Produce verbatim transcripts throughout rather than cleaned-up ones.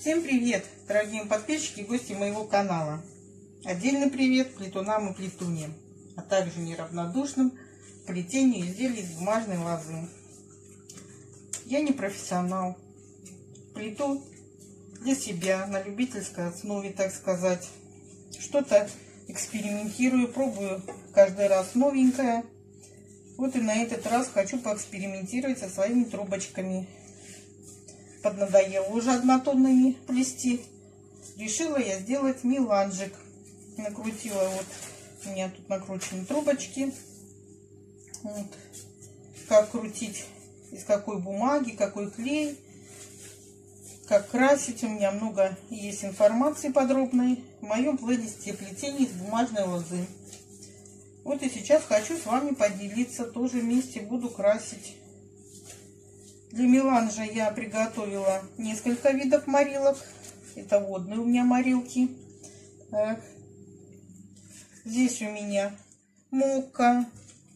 Всем привет, дорогие подписчики и гости моего канала. Отдельный привет плетунам и плетуньям, а также неравнодушным к плетению изделий из бумажной лозы. Я не профессионал. Плету для себя на любительской основе, так сказать. Что-то экспериментирую, пробую каждый раз новенькое. Вот и на этот раз хочу поэкспериментировать со своими трубочками. Поднадоело уже однотонными плести. Решила я сделать меланжик. Накрутила, вот у меня тут накручены трубочки. Вот. Как крутить, из какой бумаги, какой клей, как красить. У меня много есть информации подробной в моем плейлисте плетение из бумажной лозы. Вот и сейчас хочу с вами поделиться. Тоже вместе буду красить. Для меланжа я приготовила несколько видов морилок. Это водные у меня морилки. Так. Здесь у меня мокка,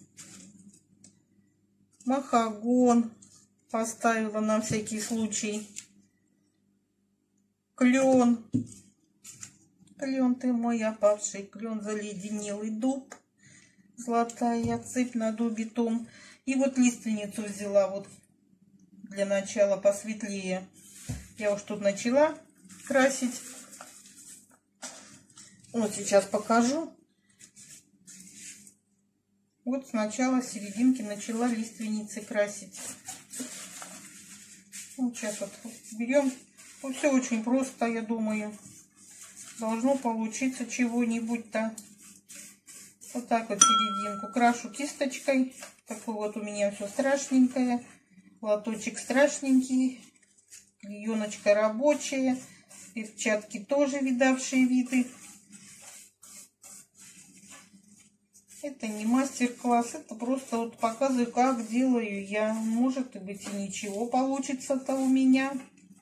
махагон поставила на всякий случай, клен, клен ты мой опавший, клен заледенелый, дуб, золотая цепь на дубе том. И вот лиственницу взяла вот для начала посветлее. Я уж тут начала красить. Вот сейчас покажу. Вот сначала с серединки начала лиственницы красить. Вот сейчас вот берем. Ну, все очень просто, я думаю. Должно получиться чего-нибудь-то. Вот так вот серединку крашу кисточкой. Такой вот у меня все страшненькое. Лоточек страшненький. Клееночка рабочая. Перчатки тоже видавшие виды. Это не мастер-класс, это просто вот показываю, как делаю я. Может быть и ничего получится-то у меня.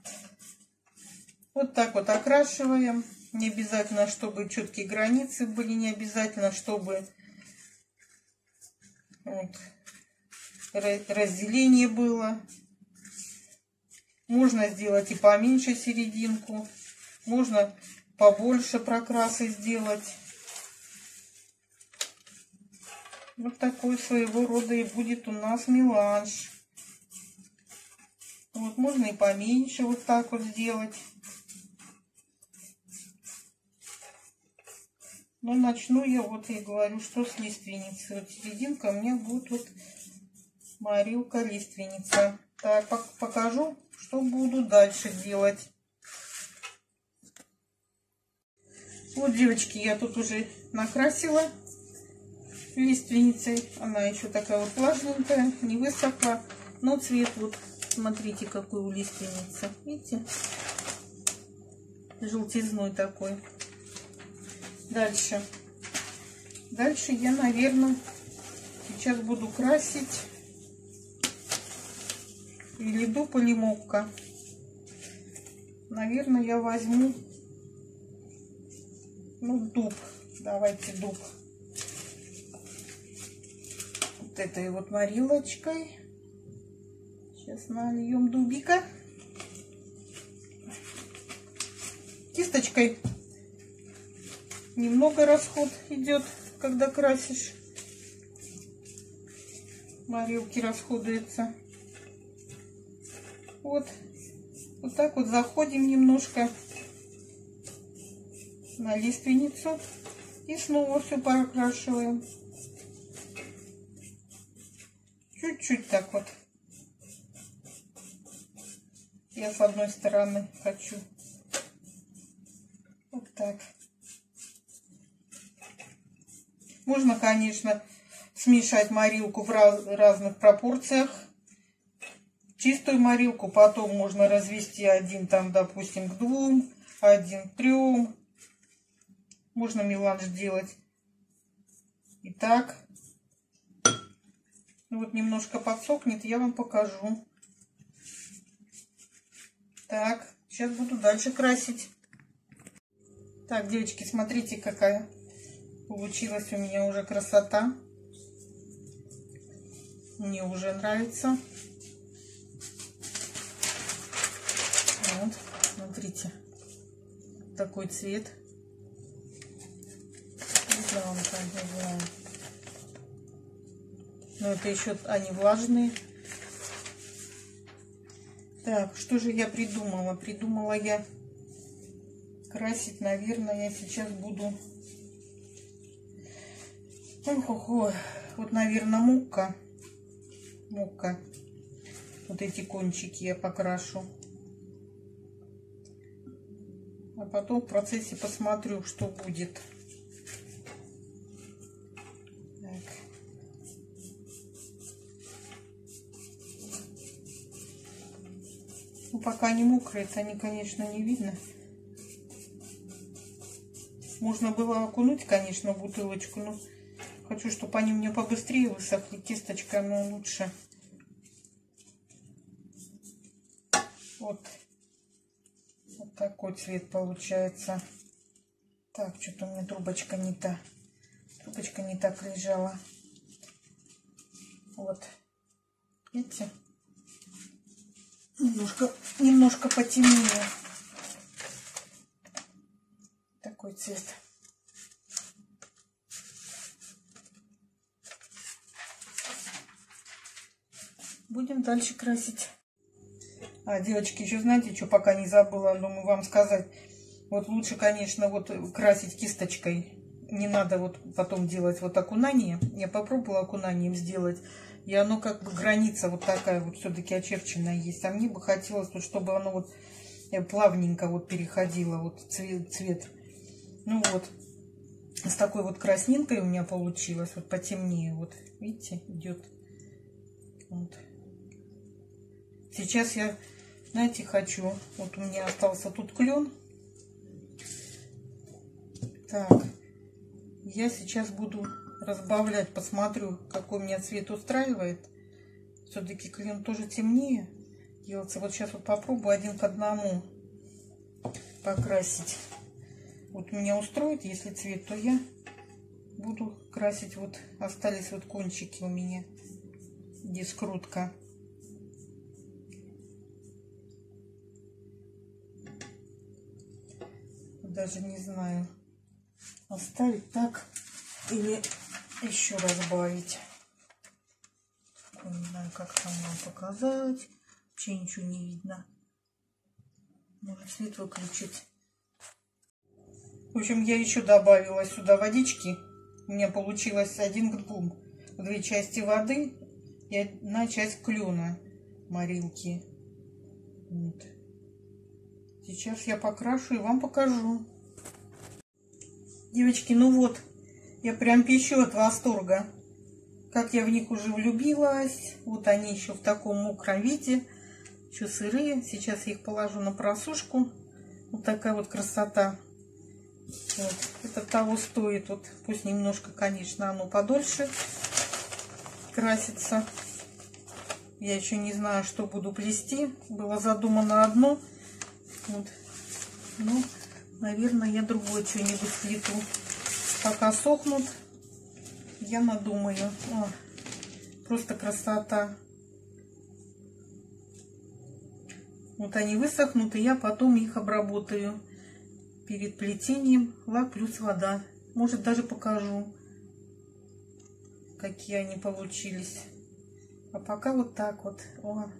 Вот так вот окрашиваем. Не обязательно, чтобы четкие границы были, не обязательно, чтобы вот разделение было. Можно сделать и поменьше серединку, можно побольше прокрасы сделать. Вот такой своего рода и будет у нас меланж. Вот можно и поменьше вот так вот сделать. Но начну я, вот я говорю, что с лиственницы. Вот серединка у меня будет вот морилка лиственница. Так, покажу, что буду дальше делать. Вот, девочки, я тут уже накрасила лиственницей. Она еще такая вот влажненькая, не высохла. Но цвет вот, смотрите, какой у лиственницы. Видите? Желтизной такой. Дальше. Дальше я, наверное, сейчас буду красить или дуб, или мокка. Наверное, я возьму, ну, дуб. Давайте дуб. Вот этой вот морилочкой. Сейчас нальем дубика. Кисточкой немного расход идет, когда красишь. Морилки расходуются. Вот. Вот так вот заходим немножко на лиственницу. И снова все прокрашиваем. Чуть-чуть так вот. Я с одной стороны хочу. Вот так. Можно, конечно, смешать морилку в раз, разных пропорциях. Чистую морилку потом можно развести один там, допустим, к двум, один к трем. Можно меланж делать и так. Вот немножко подсохнет, я вам покажу. Так, сейчас буду дальше красить. Так, девочки, смотрите, какая получилась у меня уже красота. Мне уже нравится. Вот, смотрите. Видите? Такой цвет. Видно вам там, не знаю. Но это еще они влажные. Так, что же я придумала? Придумала я красить, наверное, я сейчас буду... Ох-ох-ох. Вот, наверное, мука. Мука. Вот эти кончики я покрашу. А потом в процессе посмотрю, что будет. Так. Ну, пока не мокрые, это они, конечно, не видно. Можно было окунуть, конечно, в бутылочку, но хочу, чтобы они у меня побыстрее высохли. Кисточкой, но лучше. Вот. Вот такой цвет получается. Так, что-то у меня трубочка не та. Трубочка не так лежала. Вот. Видите? Немножко, немножко потемнее. Такой цвет. Будем дальше красить. А, девочки, еще знаете, что пока не забыла, думаю, вам сказать. Вот лучше, конечно, вот красить кисточкой. Не надо вот потом делать вот окунание. Я попробовала окунанием сделать. И оно как бы граница вот такая вот все-таки очерченная есть. А мне бы хотелось, вот, чтобы оно вот плавненько вот переходило вот цвет, цвет. Ну вот. С такой вот краснинкой у меня получилось. Вот потемнее. Вот видите, идет. Вот. Сейчас я, знаете, хочу. Вот у меня остался тут клен. Так. Я сейчас буду разбавлять, посмотрю, какой меня цвет устраивает. Все-таки клен тоже темнее делается. Вот сейчас вот попробую один к одному покрасить. Вот меня устроит, если цвет, то я буду красить. Вот остались вот кончики у меня, где скрутка. Даже не знаю, оставить так или еще разбавить. Не знаю, как там вам показать. Вообще ничего не видно. Может, свет выключить. В общем, я еще добавила сюда водички. У меня получилось один к двум. Две части воды и одна часть клена морилки. Вот. Сейчас я покрашу и вам покажу. Девочки, ну вот. Я прям пищу от восторга. Как я в них уже влюбилась. Вот они еще в таком мокром виде. Еще сырые. Сейчас я их положу на просушку. Вот такая вот красота. Вот. Это того стоит. Вот пусть немножко, конечно, оно подольше красится. Я еще не знаю, что буду плести. Было задумано одно. Вот. Ну, наверное, я другое что-нибудь плету. Пока сохнут, я надумаю. О, просто красота. Вот они высохнут, и я потом их обработаю перед плетением. Лак плюс вода. Может, даже покажу, какие они получились. А пока вот так вот. О,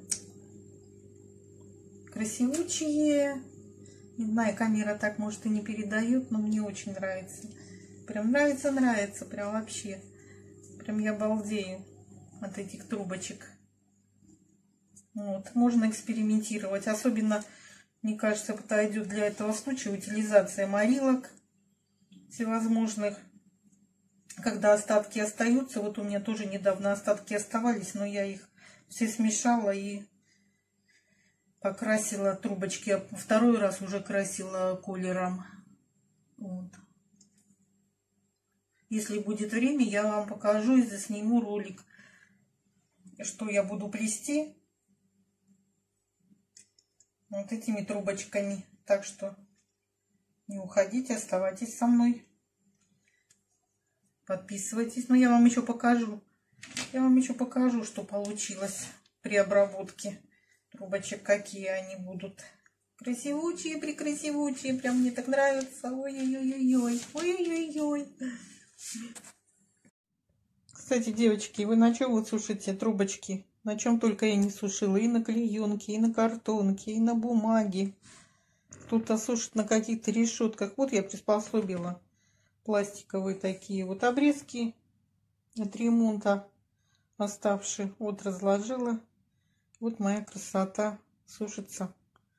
красивучие. Не знаю, камера так, может, и не передает, но мне очень нравится. Прям нравится, нравится, прям вообще. Прям я балдею от этих трубочек. Вот, можно экспериментировать. Особенно, мне кажется, подойдет для этого случая утилизация морилок всевозможных. Когда остатки остаются, вот у меня тоже недавно остатки оставались, но я их все смешала и покрасила трубочки. Я второй раз уже красила колером. Вот. Если будет время, я вам покажу и засниму ролик, что я буду плести вот этими трубочками. Так что не уходите, оставайтесь со мной. Подписывайтесь. Но я вам еще покажу. Я вам еще покажу, что получилось при обработке трубочек, какие они будут. Красивучие, прекрасивучие. Прям мне так нравится. Ой-ой-ой-ой. Ой-ой-ой-ой. Кстати, девочки, вы на чем вы сушите трубочки? На чем только я не сушила. И на клеенке, и на картонке, и на бумаге. Кто-то сушит на каких-то решетках. Вот я приспособила пластиковые такие вот обрезки от ремонта оставшие. Вот разложила. Вот моя красота сушится.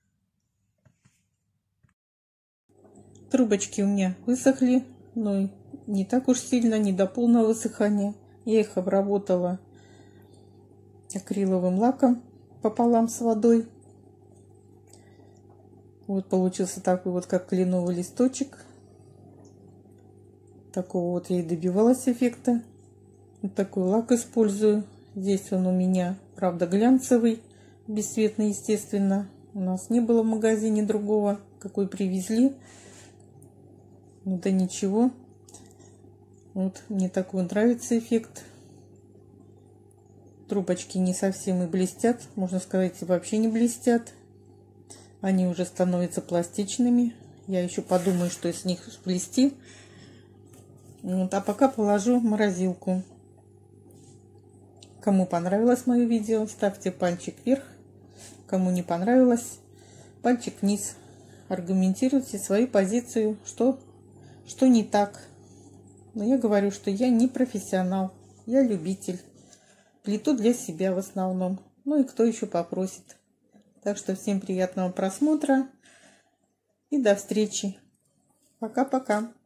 Трубочки у меня высохли, но не так уж сильно, не до полного высыхания. Я их обработала акриловым лаком пополам с водой. Вот получился такой вот, как кленовый листочек. Такого вот я и добивалась эффекта. Вот такой лак использую. Здесь он у меня, правда, глянцевый, бесцветный, естественно. У нас не было в магазине другого, какой привезли. Ну да ничего. Вот мне такой нравится эффект. Трубочки не совсем и блестят. Можно сказать, вообще не блестят. Они уже становятся пластичными. Я еще подумаю, что из них сплести. Вот, а пока положу в морозилку. Кому понравилось мое видео, ставьте пальчик вверх. Кому не понравилось, пальчик вниз. Аргументируйте свою позицию, что, что не так. Но я говорю, что я не профессионал, я любитель. Плету для себя в основном. Ну и кто еще попросит. Так что всем приятного просмотра и до встречи. Пока-пока.